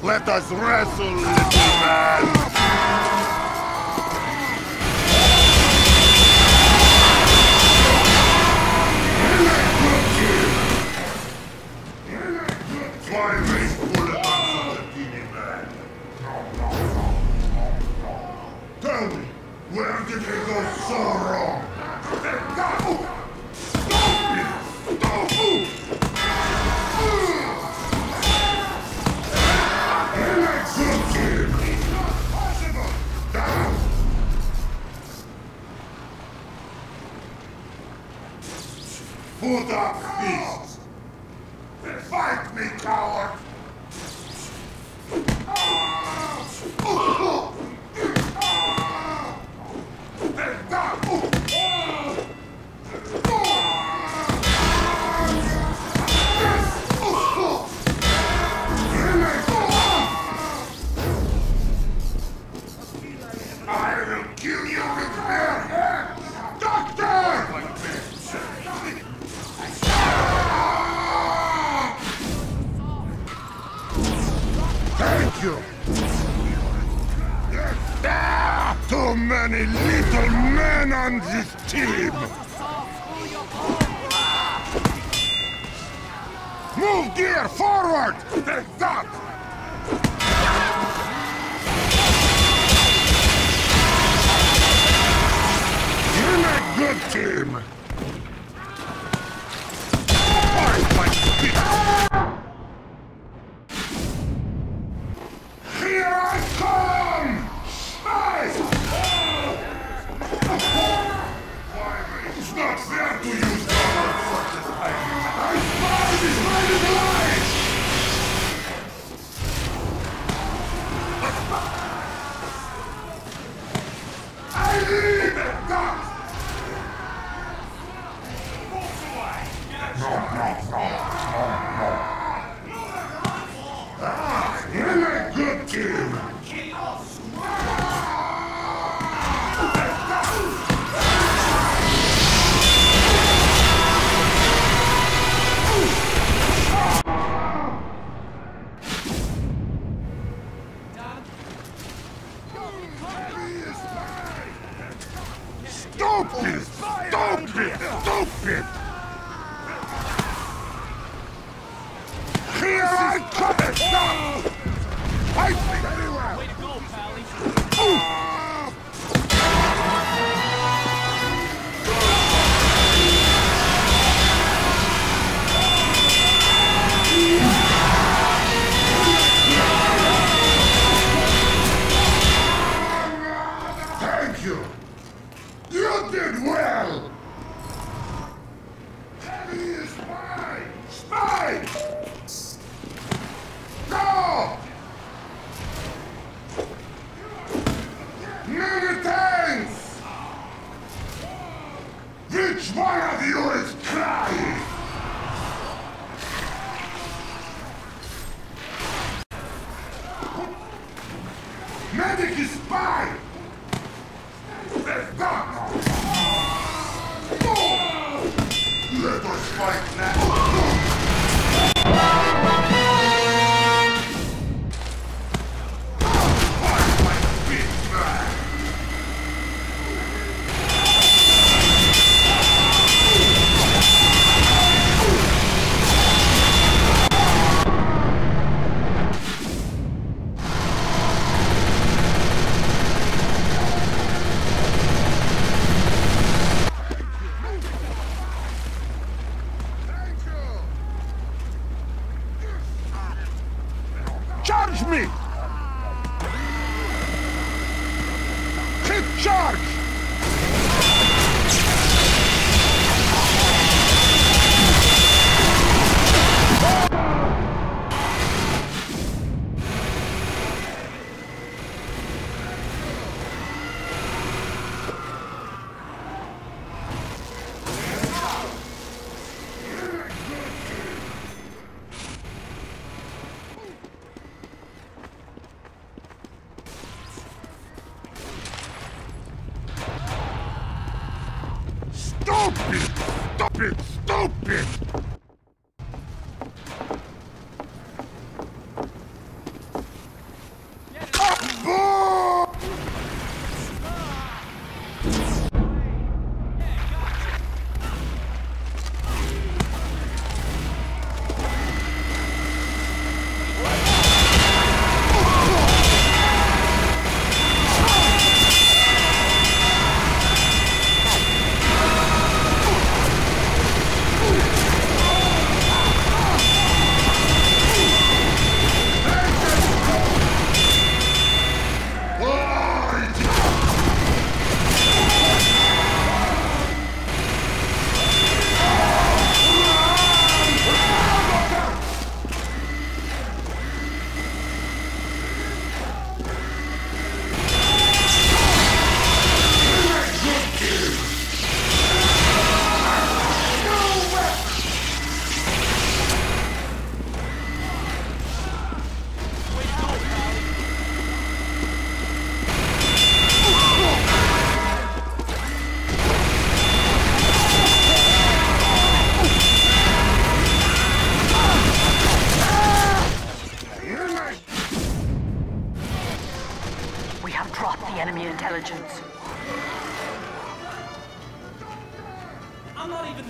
Let us wrestle, little man! Tell me, where did he go so wrong? Put up fists! Fight me, coward! I will kill you with bare hands! Doctor! Thank you! Too many little men on this team! Move gear forward! Take that! You're a good team! Fight like this! Here I come! It's not fair to use guns such as I spy this mighty light! I need a gun! Ah, you're a good team! Stupid! Stupid! Stupid! Here I come! Stop! Fight me! Very well! Way to go, Pally! Thank you! You did well! Heavy is mine! Spy! Go! Militants! Which one of you is crying? Medic is spy! Let's go! Let us fight now! Fight like big man! Charge me! Hit charge! Stupid! Stupid! Stupid! enemy intelligence. I'm not even...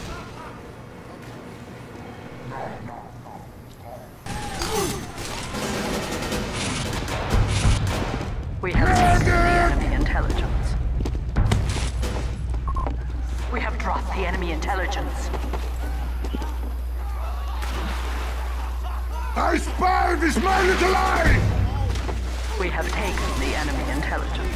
We have lost the enemy intelligence. We have dropped the enemy intelligence. I spy this man little eye! We have taken the enemy intelligence.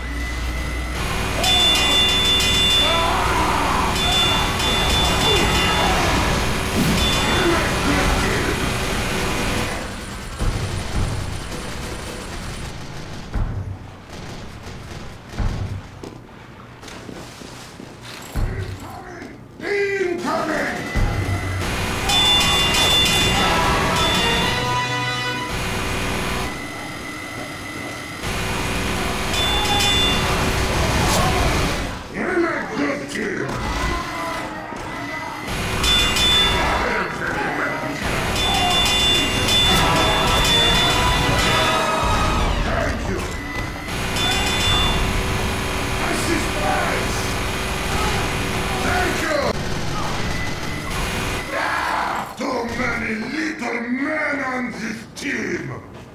Little men on this team!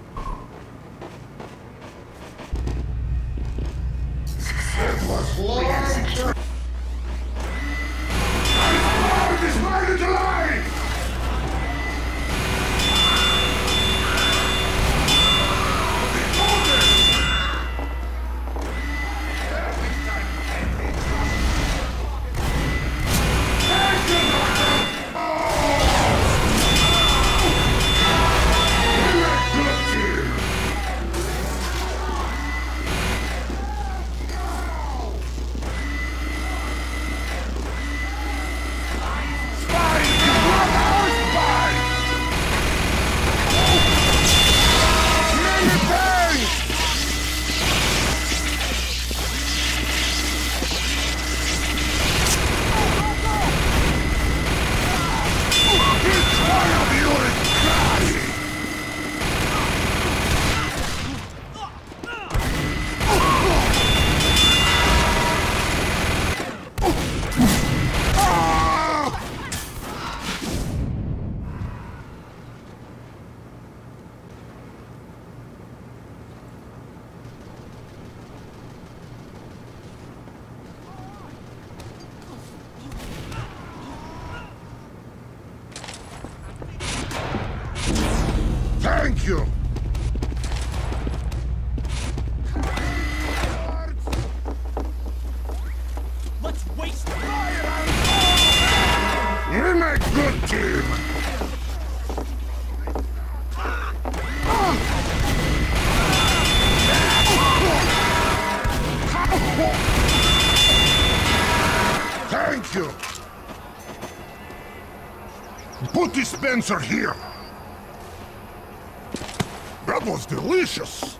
It was long. I found this man little eye! Thank you! Let's waste fire! We're a good team! Thank you! Put dispenser here! That was delicious!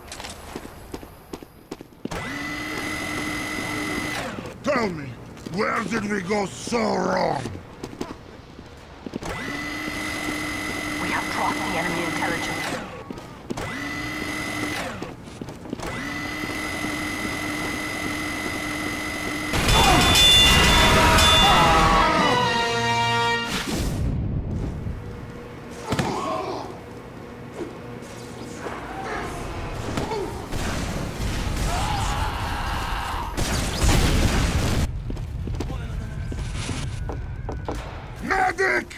Tell me, where did we go so wrong? We have dropped the enemy intelligence. Medic!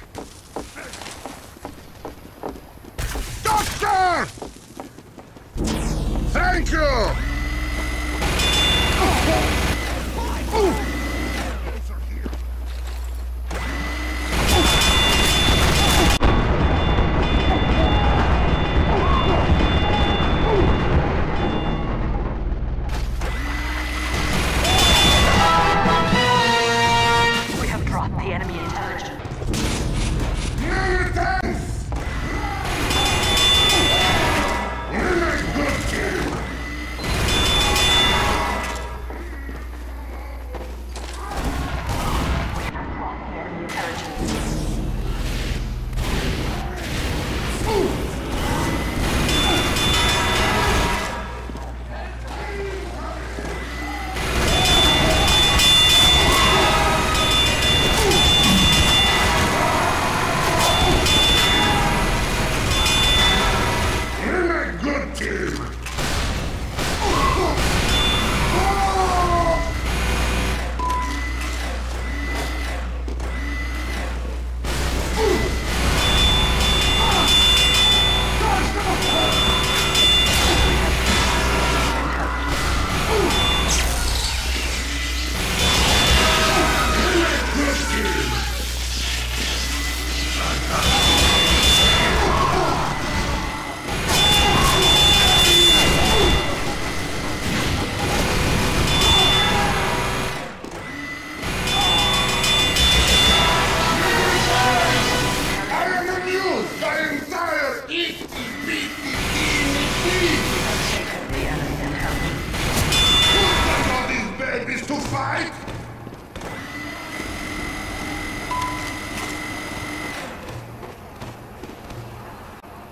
Doctor! Thank you! We have dropped the enemy intelligence. Militants! We're a good team!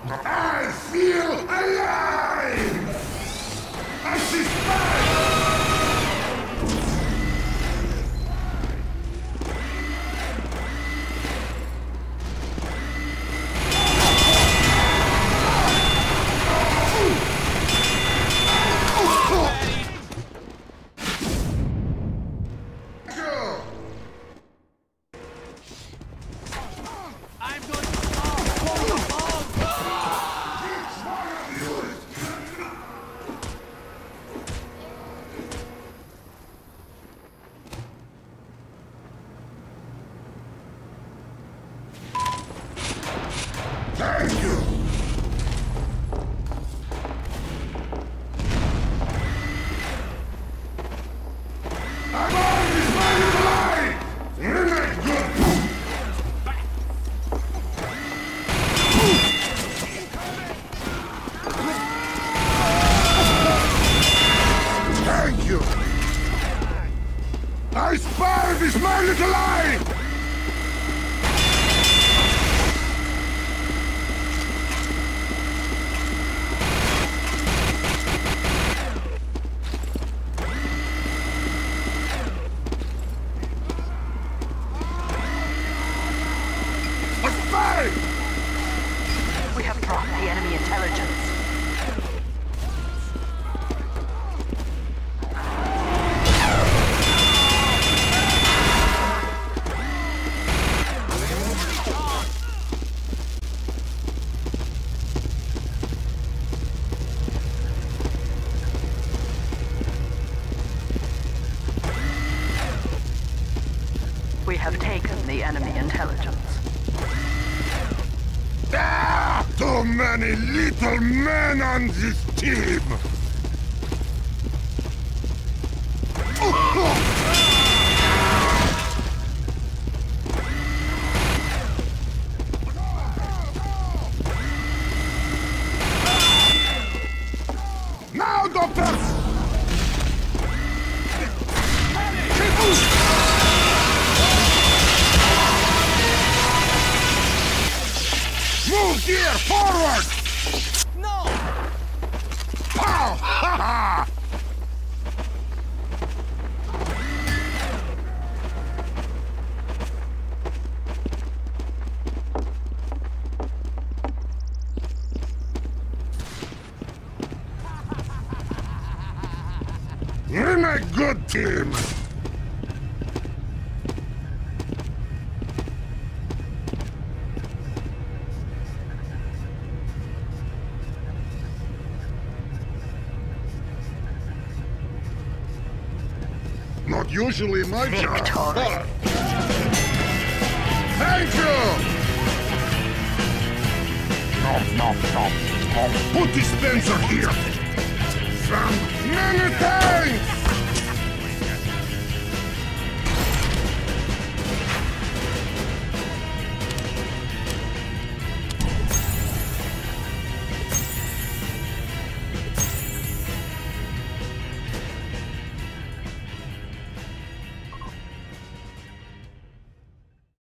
I feel alive! I see fire! Thank you! I'm on this mighty line! Isn't that good? Thank you! I spy this my little line! We have dropped the enemy intelligence. We have taken the enemy intelligence. Ah, too many little men on this team! Now, doctor! Move here, forward! No! Pow! Ha ha! You're in a good team! Not usually my job. Victory. Thank you! Put dispenser here! From many thanks!